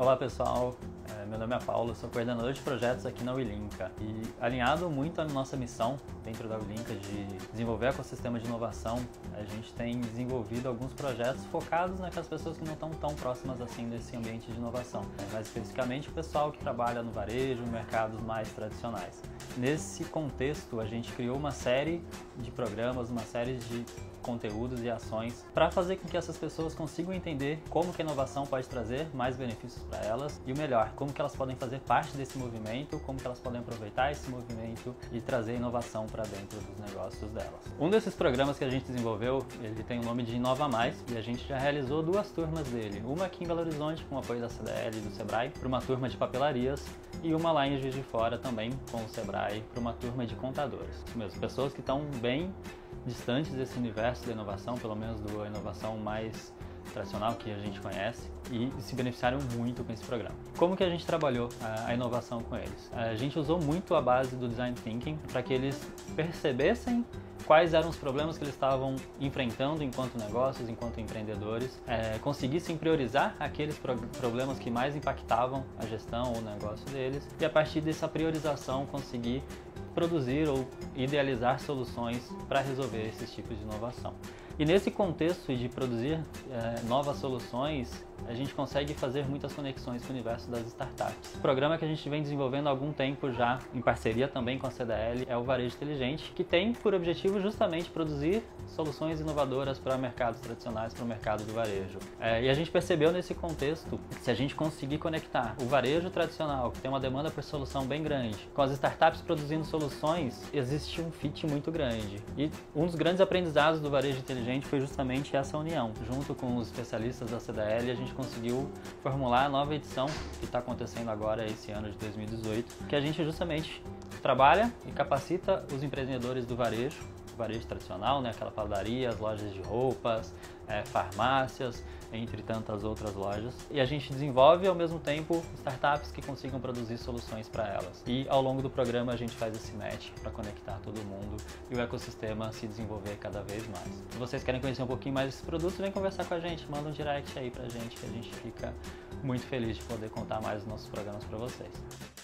Olá pessoal, meu nome é Paulo, sou coordenador de projetos aqui na Ulinka e alinhado muito à nossa missão dentro da Ulinka de desenvolver ecossistema de inovação, a gente tem desenvolvido alguns projetos focados naquelas pessoas que não estão tão próximas assim desse ambiente de inovação, mais especificamente o pessoal que trabalha no varejo, mercados mais tradicionais. Nesse contexto, a gente criou uma série de programas, uma série de conteúdos e ações para fazer com que essas pessoas consigam entender como que a inovação pode trazer mais benefícios para elas e o melhor, como que elas podem fazer parte desse movimento, como que elas podem aproveitar esse movimento e trazer inovação para dentro dos negócios delas. Um desses programas que a gente desenvolveu, ele tem o nome de Inova Mais e a gente já realizou duas turmas dele, uma aqui em Belo Horizonte com o apoio da CDL e do Sebrae para uma turma de papelarias e uma lá em Juiz de Fora também com o Sebrae para uma turma de contadores. Isso mesmo, pessoas que estão bem distantes desse universo da inovação, pelo menos da inovação mais tradicional que a gente conhece, e se beneficiaram muito com esse programa. Como que a gente trabalhou a inovação com eles? A gente usou muito a base do Design Thinking para que eles percebessem quais eram os problemas que eles estavam enfrentando enquanto negócios, enquanto empreendedores, conseguissem priorizar aqueles problemas que mais impactavam a gestão ou o negócio deles e a partir dessa priorização conseguir produzir ou idealizar soluções para resolver esses tipos de inovação. E nesse contexto de produzir novas soluções, a gente consegue fazer muitas conexões com o universo das startups. O programa que a gente vem desenvolvendo há algum tempo já, em parceria também com a CDL, é o Varejo Inteligente, que tem por objetivo justamente produzir soluções inovadoras para mercados tradicionais, para o mercado do varejo. E a gente percebeu nesse contexto, se a gente conseguir conectar o varejo tradicional, que tem uma demanda por solução bem grande, com as startups produzindo soluções, existe um fit muito grande. E um dos grandes aprendizados do Varejo Inteligente foi justamente essa união. Junto com os especialistas da CDL, a gente conseguiu formular a nova edição que está acontecendo agora esse ano de 2018, que a gente justamente trabalha e capacita os empreendedores do varejo tradicional, né? Aquela padaria, as lojas de roupas, farmácias, entre tantas outras lojas. E a gente desenvolve ao mesmo tempo startups que consigam produzir soluções para elas. E ao longo do programa a gente faz esse match para conectar todo mundo e o ecossistema se desenvolver cada vez mais. Se vocês querem conhecer um pouquinho mais desses produtos, vem conversar com a gente, manda um direct aí pra gente que a gente fica muito feliz de poder contar mais dos nossos programas para vocês.